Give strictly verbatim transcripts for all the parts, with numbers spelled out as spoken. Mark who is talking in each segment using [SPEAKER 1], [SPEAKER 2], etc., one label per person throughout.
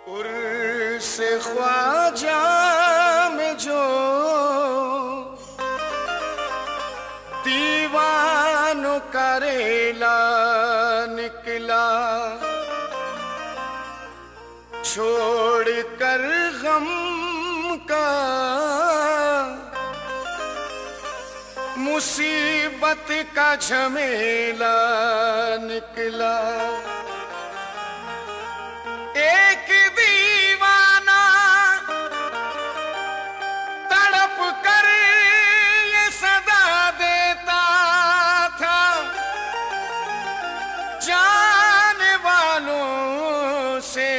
[SPEAKER 1] उर्स ख्वाजा में जो दीवानों का रेला निकला, छोड़ कर गम का मुसीबत का झमेला निकला। एक दीवाना तड़प कर ये सदा देता था, जाने वालों से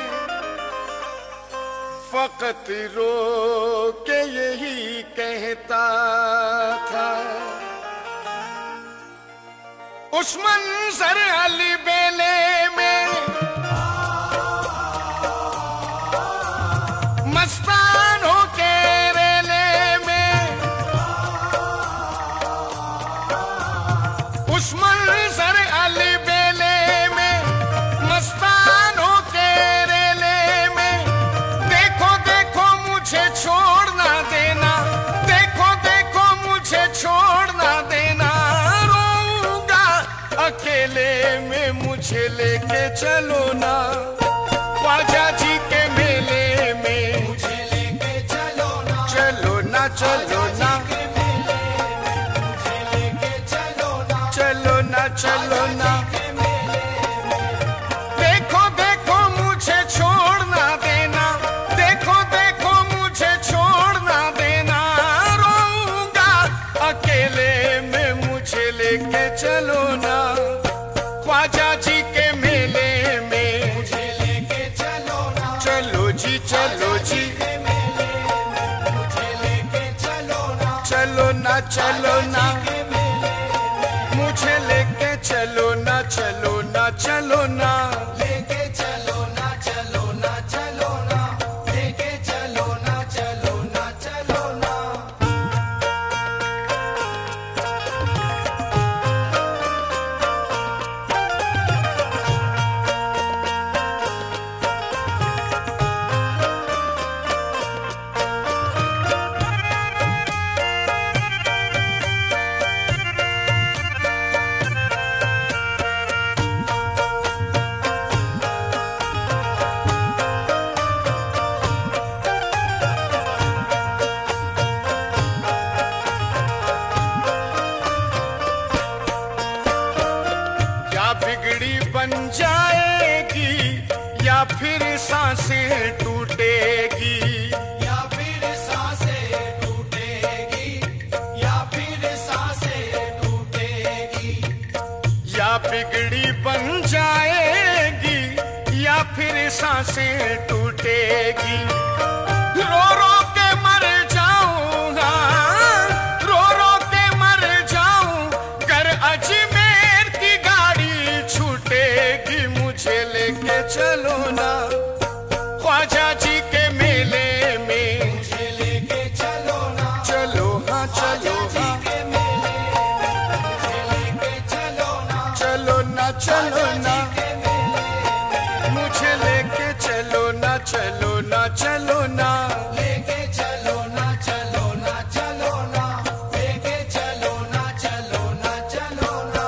[SPEAKER 1] फकत रो के यही कहता था। उस मंजर अली बेले में मस्तान हो के रेले में, उस मंजर अली बेले में मस्तान हो के रेले में, देखो देखो मुझे छोड़ ना देना, देखो देखो मुझे छोड़ ना देना, रोऊंगा अकेले में मुझे लेके चलो ना, ख्वाजा जी के मेले में मुझे लेके चलो ना, चलो ना चलो ना, मुझे लेके चलो ना, चलो ना चलो ना, देखो देखो मुझे छोड़ ना देना, देखो देखो मुझे छोड़ ना देना, रोऊंगा अकेले में मुझे लेके चलो ना, ख्वाजा जी के मेले में मुझे लेके चलो ना, चलो जी चलो जी, मुझे लेके चलो ना, चलो ना चलो ना, मुझे लेके चलो ना, चलो ना चलो ना, लेके चलो ना, चलो ना चलो ना, लेके चलो ना, चलो ना चलो ना। बिगड़ी बन जाएगी या फिर सांसें टूटेगी, या फिर सांसें टूटेगी, या फिर सांसें टूटेगी, या बिगड़ी बन जाएगी या फिर सांसें टूटेगी, रो रो के मर जाऊंगा, रो रो के मर जाऊं, कर अजमेर की गाड़ी छूटेगी, मुझे लेके चलो ना, ख्वाजा जी के मेले में मुझे लेके चलो ना, चलो हाँ चलो हाँ, मुझे लेके चलो ना, चलो ना चलो ना, मुझे लेके चलो ना, चलो ना चलो ना, लेके चलो ना, चलो ना चलो ना, लेके चलो ना, चलो ना चलो ना।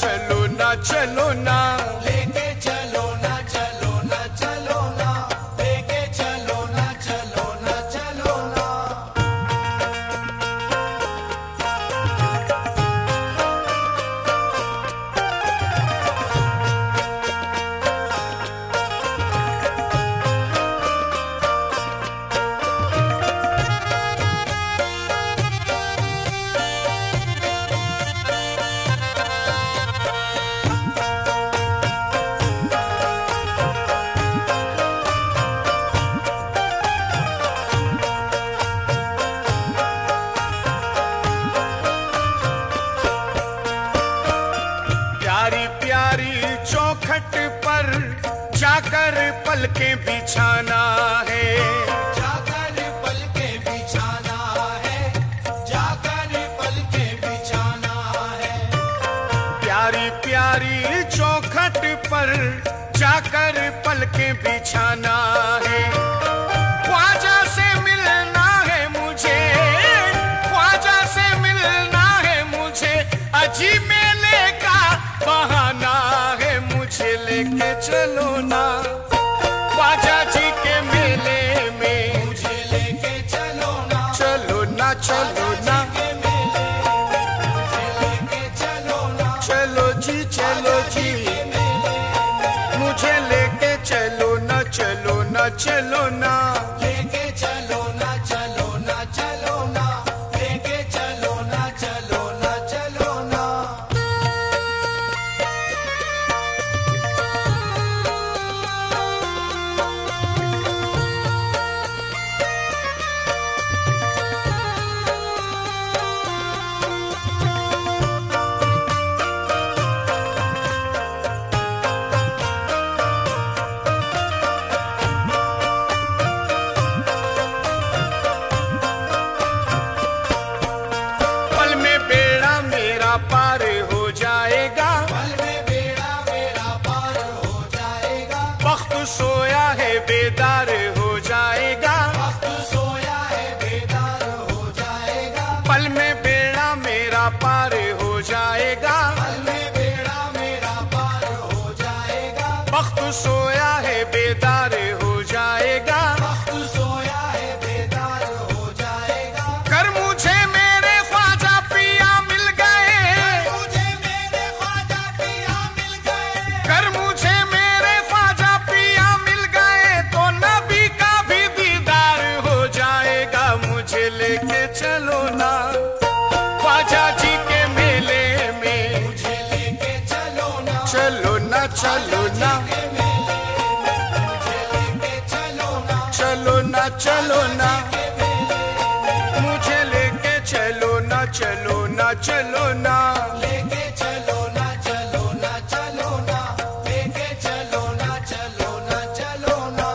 [SPEAKER 1] चलो ना चलो ना
[SPEAKER 2] लेके चलो ना चलो ना चलो ना लेके चलो ना चलो ना चलो ना।
[SPEAKER 1] प्यारी प्यारी चौखट पर जाकर पलकें बिछाना है,
[SPEAKER 2] जाकर पलके बिछाना है, जाकर पलके बिछाना है।
[SPEAKER 1] प्यारी प्यारी चौखट पर जाकर पलकें बिछाना है। ख्वाजा से मिलना है मुझे, ख्वाजा से मिलना है मुझे, अजी मेले का बहाना है, मुझे लेके चलो ना ख्वाजा जी के मेले में,
[SPEAKER 2] मुझे लेके चलो ना
[SPEAKER 1] चलो ना चलो ना
[SPEAKER 2] के मेले में, मुझे लेके चलो ना
[SPEAKER 1] चलो जी चलो जी मुझे लेके चलो ना चलो ना चलो ना।
[SPEAKER 2] लेके चलो ना चलो ना चलो ना लेके चलो ना चलो ना चलो ना।
[SPEAKER 1] पल में बेड़ा मेरा पार हो जाएगा,
[SPEAKER 2] पल में बेड़ा मेरा पार हो जाएगा,
[SPEAKER 1] वक्त सोया है बेदार हो जाएगा।
[SPEAKER 2] वक्त सोया है बेदार हो जाएगा,
[SPEAKER 1] पल में बेड़ा मेरा पार हो जाएगा,
[SPEAKER 2] पल में बेड़ा मेरा पार हो जाएगा,
[SPEAKER 1] वक्त सोया है बेदार हो जाएगा।
[SPEAKER 2] वक्त सोया है बेदार हो जाएगा।
[SPEAKER 1] कर मुझे मेरे ख्वाजा पिया मिल गए,
[SPEAKER 2] मुझे मेरे ख्वाजा पिया मिल गए,
[SPEAKER 1] कर मुझे मेरे ख्वाजा पिया मिल गए, तो नबी का भी दीदार हो जाएगा, मुझे लेके चलो ना ख्वाजा जी के मेले में,
[SPEAKER 2] मुझे लेके चलो ना
[SPEAKER 1] चलो ना चलो ना
[SPEAKER 2] के मेले में, मुझे लेके चलो ना
[SPEAKER 1] चलो ना चलो ना
[SPEAKER 2] के मेले में,
[SPEAKER 1] मुझे लेके चलो ना चलो ना चलो ना।
[SPEAKER 2] लेके चलो ना चलो ना चलो ना लेके चलो ना चलो ना चलो ना।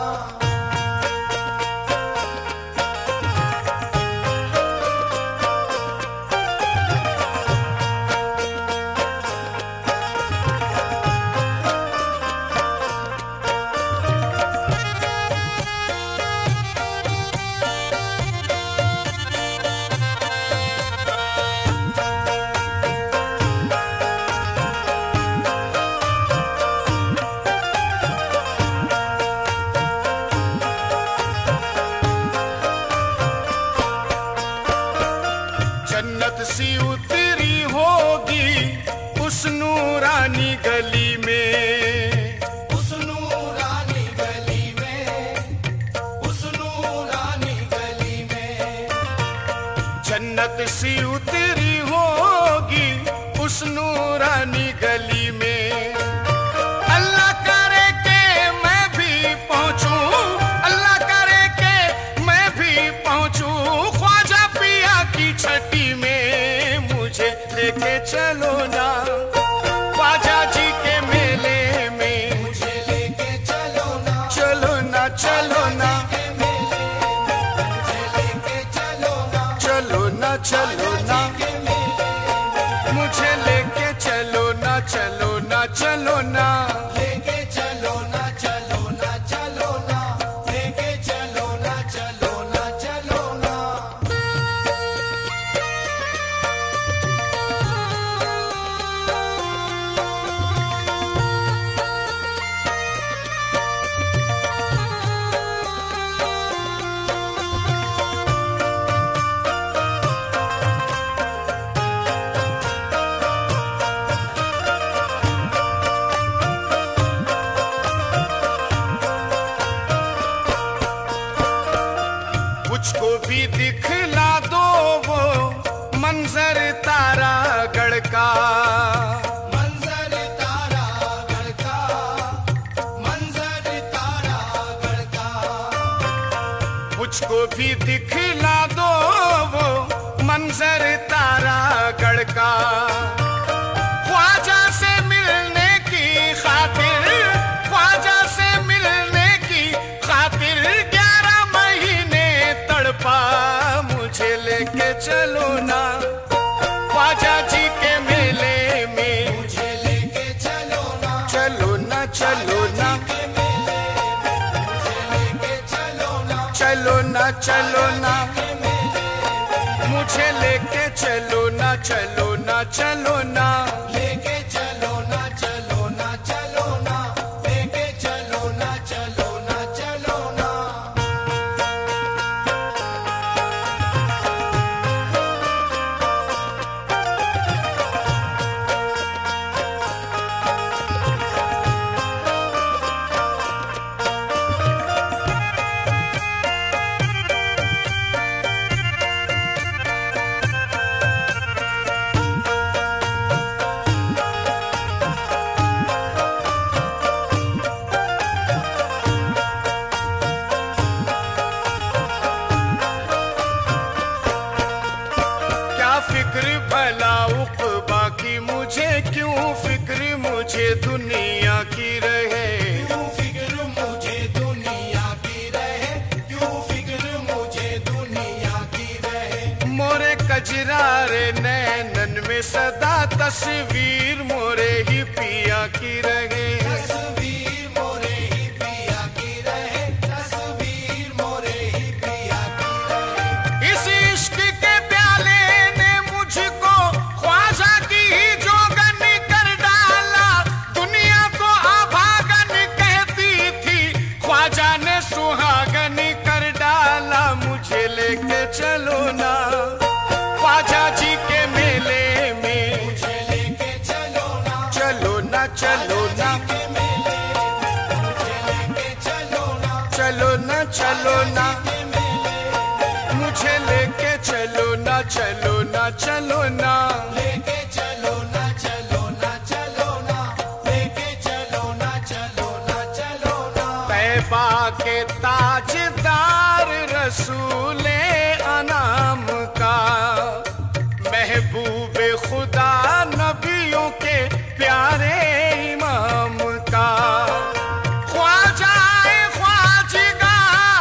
[SPEAKER 1] जन्नत सी उतरी होगी उस नूरानी गली में,
[SPEAKER 2] उस नूरानी गली में, उस नूरानी गली में,
[SPEAKER 1] जन्नत सी उतरी होगी उस नूरानी गली में। अल्लाह करे के मैं भी पहुंचूं, अल्लाह करे के मैं भी पहुंचूं ख्वाजा पिया की छठी में, मुझे लेके चलो ना ख्वाजा जी के मेले में,
[SPEAKER 2] मुझे लेके चलो ना
[SPEAKER 1] चलो ना चलो ना
[SPEAKER 2] के मेले में, मुझे लेके चलो ना
[SPEAKER 1] चलो ना चलो ना
[SPEAKER 2] के मेले में,
[SPEAKER 1] मुझे लेके चलो ना चलो ना चलो ना।
[SPEAKER 2] लेके चलो ना चलो ना चलो ना लेके चलो ना चलो ना चलो ना।
[SPEAKER 1] भी दिखला दो वो मंजर तारागढ़ का,
[SPEAKER 2] मंजर तारागढ़ का, मंजर तारागढ़ का।
[SPEAKER 1] मुझको भी दिखला दो वो मंजर तारागढ़ का। ख्वाजा से मिलने की खातिर, ख्वाजा से मिलने की खातिर ग्यारह महीने तड़पा, मुझे लेके चलो ना ख्वाजा जी के मेले में,
[SPEAKER 2] मुझे लेके चलो ना,
[SPEAKER 1] चलो ना चलो ना,
[SPEAKER 2] मुझे लेके चलो ना,
[SPEAKER 1] चलो ना चलो ना, मुझे लेके चलो ना, चलो ना चलो ना,
[SPEAKER 2] लेके चलो ना, चलो ना, चलो ना, लेके चलो ना, चलो ना, चलो ना।
[SPEAKER 1] फिक्र भला उक़बा की मुझे, क्यों फिक्र मुझे दुनिया की रहे,
[SPEAKER 2] क्यों फिक्र मुझे दुनिया की रहे, क्यों फिक्र मुझे दुनिया की रहे।
[SPEAKER 1] मोरे कजरारे नैनन में सदा तस्वीर मोरे ही पिया की रहे,
[SPEAKER 2] तस्वीर मोरे ही पिया की रहे, तस्वीर मोरे ही पिया की रहे।
[SPEAKER 1] इस इश्क के प्याले ने मुझको ख्वाजा की ही जोगन कर डाला, दुनिया तो अभागन कहती थी, ख्वाजा ने सुहागन कर डाला, मुझे लेके चलो ना ख्वाजा जी के मेले में,
[SPEAKER 2] मुझे लेके चलो ना,
[SPEAKER 1] चलो ना चलो ना,
[SPEAKER 2] के मेले, मुझे लेके चलो ना,
[SPEAKER 1] चलो ना चलो ना,
[SPEAKER 2] के मेले,
[SPEAKER 1] मुझे लेके चलो ना, चलो ना चलो ना,
[SPEAKER 2] लेके चलो ना, चलो ना, चलो ना, लेके चलो ना, चलो ना, चलो ना।
[SPEAKER 1] तैबा के ताजदार रसूले अनाम का, महबूब खुदा नबियों के प्यारे इमाम का, ख्वाजा ख्वाजगा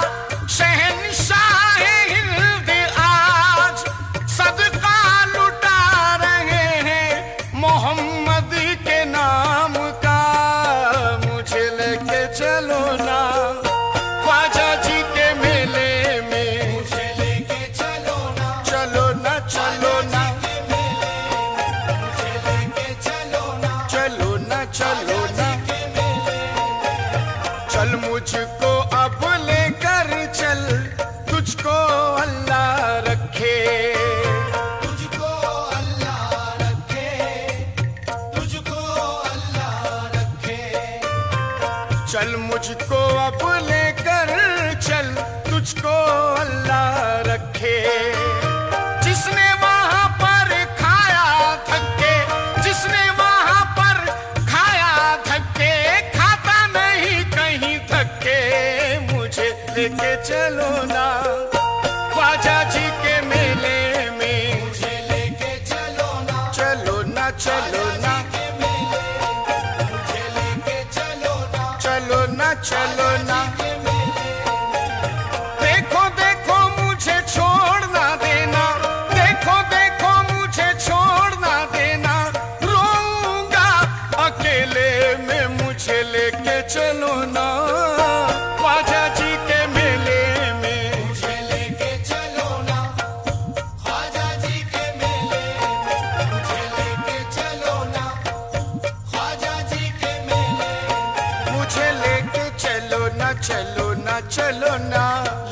[SPEAKER 1] शहंशाह हिंद आज सदका लुटा रहे हैं मोहम्मद के नाम का, मुझे लेके चलो ना ख्वाजा जी के मेले में,
[SPEAKER 2] मुझे लेके चलो ना,
[SPEAKER 1] चलो ना चलो ना,
[SPEAKER 2] के मेले, मुझे लेके चलो ना,
[SPEAKER 1] चलो ना चलो ना,
[SPEAKER 2] के मेले,
[SPEAKER 1] चल मुझको अब लेकर चल, तुझको अल्लाह रखे,
[SPEAKER 2] तुझको अल्लाह रखे, तुझको अल्लाह रखे।
[SPEAKER 1] चल मुझको अब लेकर चल, तुझको अल्लाह रखे। जिसने वहां पर खाया धक्के, जिसने वहां पर खाया धक्के, खाता नहीं कहीं धक्के, मुझे लेके चलो ना ख्वाजा जी के मेले में,
[SPEAKER 2] मुझे लेके चलो ना,
[SPEAKER 1] चलो ना चलो ना,
[SPEAKER 2] के मेले, मुझे लेके चलो ना,
[SPEAKER 1] चलो ना चलो ना,
[SPEAKER 2] के मेले,
[SPEAKER 1] देखो देखो मुझे छोड़ ना देना, देखो देखो मुझे छोड़ ना देना, रोऊंगा अकेले में, मुझे लेके चलो ना ख्वाजा जी के मेले में,
[SPEAKER 2] मुझे लेके चलो ना, ख्वाजा जी के मेले, मुझे लेके चलो ना, ख्वाजा जी के मेले,
[SPEAKER 1] मुझे लेके चलो ना, चलो ना चलो ना।